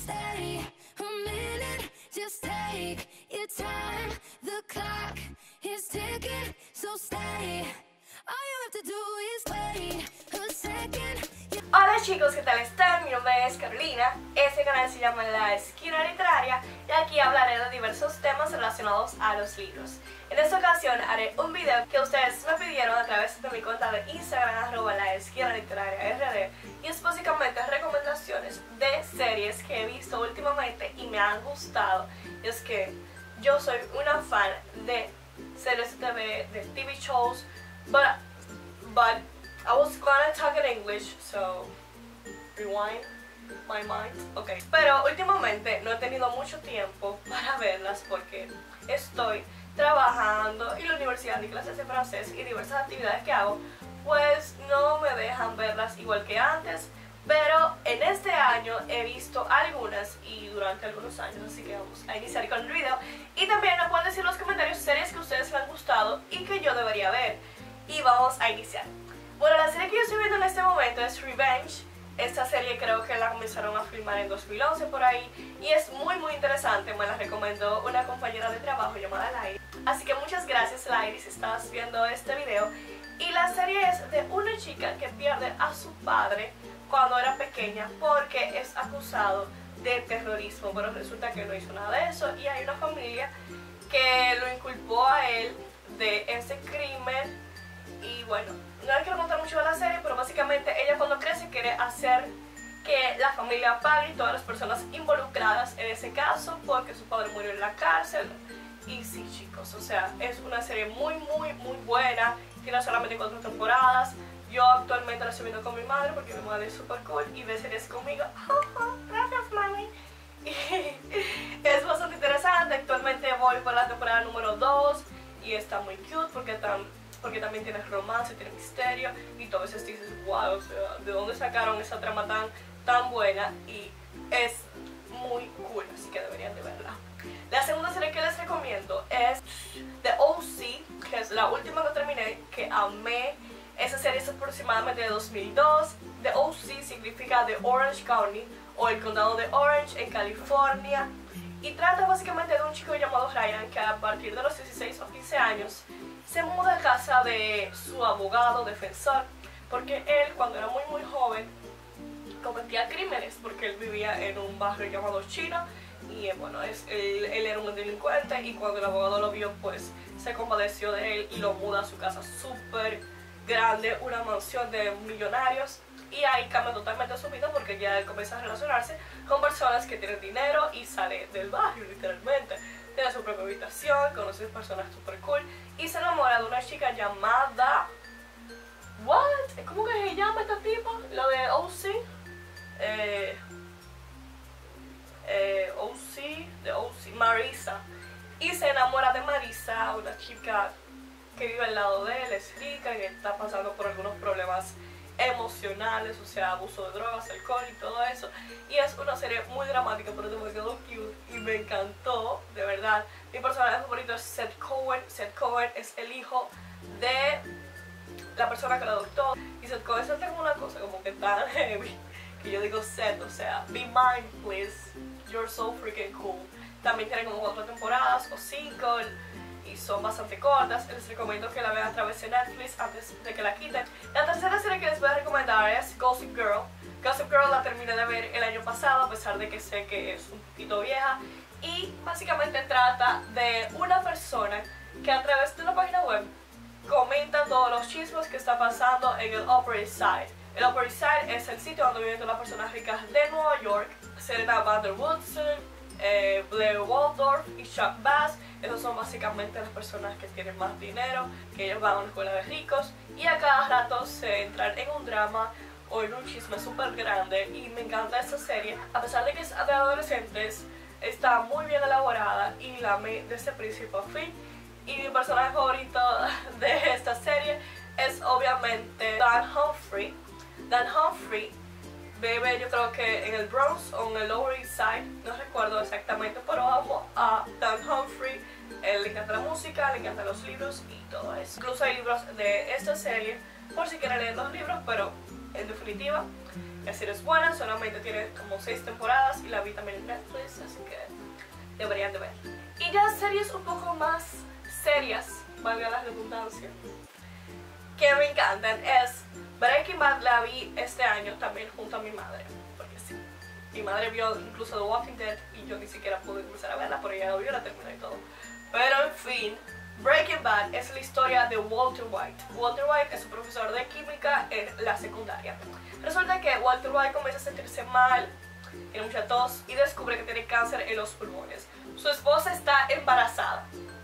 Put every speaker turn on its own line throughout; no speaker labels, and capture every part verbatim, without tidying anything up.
stay a minute, just take your time. The clock is ticking, so stay. All you have to do is wait a second.
Hola chicos, ¿qué tal están? Mi nombre es Carolina, este canal se llama La Esquina Literaria y aquí hablaré de diversos temas relacionados a los libros. En esta ocasión haré un video que ustedes me pidieron a través de mi cuenta de Instagram, arroba La Esquina Literaria R D, y es básicamente recomendaciones de series que he visto últimamente y me han gustado. Y es que yo soy una fan de series de T V, de T V shows, but, but I was gonna talk in English, so rewind my mind. Okay. Pero últimamente no he tenido mucho tiempo para verlas porque estoy trabajando y la universidad y clases de francés y diversas actividades que hago pues no me dejan verlas igual que antes. Pero en este año he visto algunas y durante algunos años, así que vamos a iniciar con el video. Y también me pueden decir en los comentarios series que a ustedes les han gustado y que yo debería ver. Y vamos a iniciar. Bueno, la serie que yo estoy viendo en este momento es Revenge. Esta serie creo que la comenzaron a filmar en dos mil once por ahí y es muy muy interesante. Me la recomendó una compañera de trabajo llamada Lairi. Así que muchas gracias Lairi si estás viendo este video. Y la serie es de una chica que pierde a su padre cuando era pequeña porque es acusado de terrorismo, pero resulta que no hizo nada de eso y hay una familia que lo inculpó a él de ese crimen. Y bueno, no les quiero contar mucho de la serie, pero básicamente ella cuando crece quiere hacer que la familia pague y todas las personas involucradas en ese caso porque su padre murió en la cárcel. Y sí chicos, o sea, es una serie muy muy muy buena, tiene solamente cuatro temporadas. Yo actualmente la estoy viendo con mi madre porque mi madre es super cool y ve series conmigo. Gracias mami. Y es bastante interesante, actualmente voy por la temporada número dos y está muy cute porque tan porque también tiene romance, tiene misterio y todo eso. Dices, wow, o sea, ¿de dónde sacaron esa trama tan, tan buena? Y es muy cool, así que deberían de verla. La segunda serie que les recomiendo es The O C, que es la última que terminé, que amé. Esa serie es aproximadamente de dos mil dos. The O C significa The Orange County o el condado de Orange en California. Y trata básicamente de un chico llamado Ryan que a partir de los dieciséis o quince años se muda a casa de su abogado defensor porque él cuando era muy muy joven cometía crímenes porque él vivía en un barrio llamado Chino y bueno, es, él, él era un delincuente y cuando el abogado lo vio pues se compadeció de él y lo muda a su casa súper grande, una mansión de millonarios. Y ahí cambia totalmente su vida porque ya él comienza a relacionarse con personas que tienen dinero y sale del barrio literalmente. Tiene su propia habitación, conoce personas super cool y se enamora de una chica llamada... ¿What? ¿Cómo que se llama esta tipa? La de O C. Eh, eh, O C, de O C, Marisa. Y se enamora de Marisa, una chica que vive al lado de él, es rica y está pasando por algunos problemas emocionales, o sea, abuso de drogas, alcohol y todo eso. Y es una serie muy dramática, pero demasiado cute y me encantó, de verdad. Mi personaje favorito es Seth Cohen. Seth Cohen es el hijo de la persona que lo adoptó. Y Seth Cohen se tiene una cosa como que tan heavy que yo digo, Seth, o sea, be mine please, you're so freaking cool. También tiene como cuatro temporadas o cinco y son bastante cortas. Les recomiendo que la vean a través de Netflix antes de que la quiten. La tercera serie que les voy a recomendar es Gossip Girl. Gossip Girl la terminé de ver el año pasado, a pesar de que sé que es un poquito vieja. Y básicamente trata de una persona que a través de una página web comenta todos los chismes que está pasando en el Upper East Side. El Upper East Side es el sitio donde viven todas las personas ricas de Nueva York. Serena Van der Woodsen, eh, Blair Waldorf y Chuck Bass. Esos son básicamente las personas que tienen más dinero, que ellos van a una escuela de ricos y a cada rato se entran en un drama o en un chisme súper grande. Y me encanta esta serie, a pesar de que es de adolescentes, está muy bien elaborada y la amé desde principio a fin. Y mi personaje favorito de esta serie es obviamente Dan Humphrey. Dan Humphrey vive yo creo que en el Bronx o en el Lower East Side, no recuerdo exactamente, pero amo a Dan Humphrey. Él le encanta la música, le encantan los libros y todo eso. Incluso hay libros de esta serie por si quieren leer los libros, pero en definitiva La serie es buena, solamente tiene como seis temporadas y la vi también en Netflix, así que deberían de ver. Y ya series un poco más serias, valga la redundancia, que me encantan, es Breaking Bad. La vi este año también junto a mi madre, porque sí, mi madre vio incluso The Walking Dead y yo ni siquiera pude empezar a verla, pero ella la vio, la terminó y todo. Pero en fin, Breaking Bad es la historia de Walter White. Walter White es un profesor de química en la secundaria. Resulta que Walter White comienza a sentirse mal, tiene mucha tos y descubre que tiene cáncer en los pulmones. Su esposa está embarazada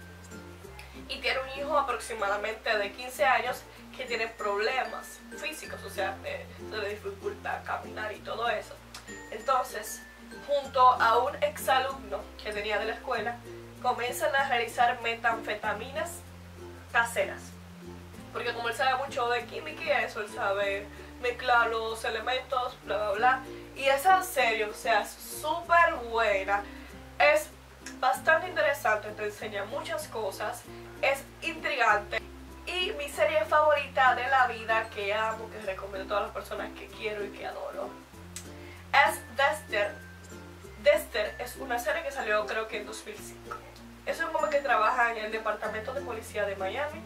y tiene un hijo aproximadamente de quince años que tiene problemas físicos, o sea, eh, se le dificulta caminar y todo eso. Entonces, junto a un exalumno que tenía de la escuela, comienzan a realizar metanfetaminas caseras. Porque como él sabe mucho de química y eso, él sabe mezclar los elementos, bla bla bla. Y esa serie, o sea, es súper buena. Es bastante interesante, te enseña muchas cosas, es intrigante. Y mi serie favorita de la vida, que amo, que recomiendo a todas las personas que quiero y que adoro, es Dexter. Dexter es una serie que salió creo que en dos mil cinco. Es un hombre que trabaja en el departamento de policía de Miami.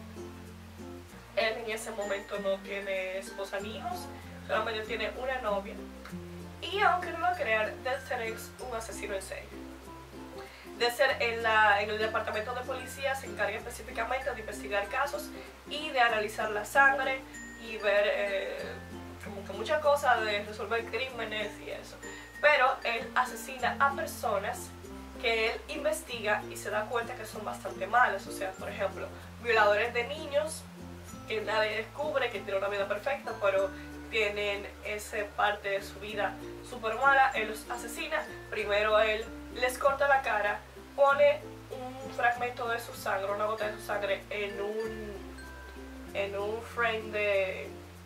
Él en ese momento no tiene esposa ni hijos, solamente tiene una novia. Y aunque no lo crean, Dexter es un asesino en serie. Dexter en, la, en el departamento de policía se encarga específicamente de investigar casos y de analizar la sangre y ver eh, como que muchas cosas, de resolver crímenes y eso. Pero él asesina a personas que él investiga y se da cuenta que son bastante malos. O sea, por ejemplo, violadores de niños que nadie descubre, que tienen una vida perfecta, pero tienen esa parte de su vida súper mala. Él los asesina. Primero él les corta la cara, pone un fragmento de su sangre, una gota de su sangre en un, en un frame de...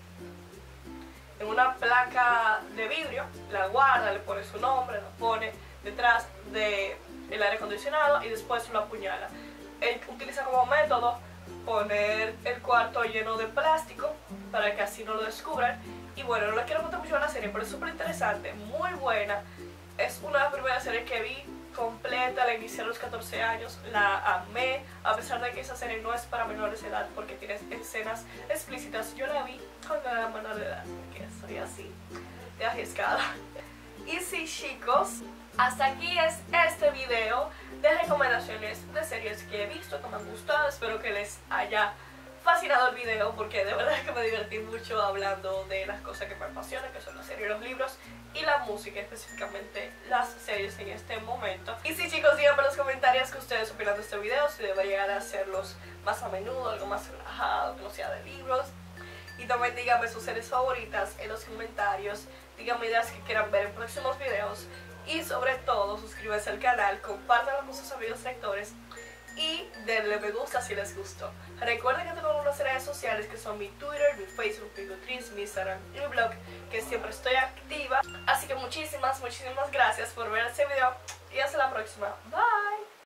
en una placa de vidrio, la guarda, le pone su nombre, lo pone detrás del aire acondicionado y después lo apuñala. Él utiliza como método poner el cuarto lleno de plástico para que así no lo descubran. Y bueno, no les quiero contar mucho de la serie, pero es súper interesante, muy buena. Es una de las primeras series que vi completa, la inicié a los catorce años, la amé, a pesar de que esa serie no es para menores de edad porque tiene escenas explícitas. Yo la vi cuando era menor de edad, porque soy así, de arriesgada. Y sí, chicos, hasta aquí es este video de recomendaciones de series que he visto, que me han gustado. Espero que les haya fascinado el video, porque de verdad que me divertí mucho hablando de las cosas que me apasionan, que son las series, los libros y la música, específicamente las series en este momento. Y sí, chicos, díganme en los comentarios que ustedes opinan de este video, si debería llegar a hacerlos más a menudo, algo más relajado, que no sea de libros. Y también díganme sus series favoritas en los comentarios, díganme ideas que quieran ver en próximos videos. Y sobre todo, suscríbanse al canal, compártanlo con sus amigos lectores y denle me gusta si les gustó. Recuerden que tengo unas redes sociales que son mi Twitter, mi Facebook, mi Goodreads, mi Instagram y mi blog, que siempre estoy activa. Así que muchísimas, muchísimas gracias por ver este video y hasta la próxima. Bye.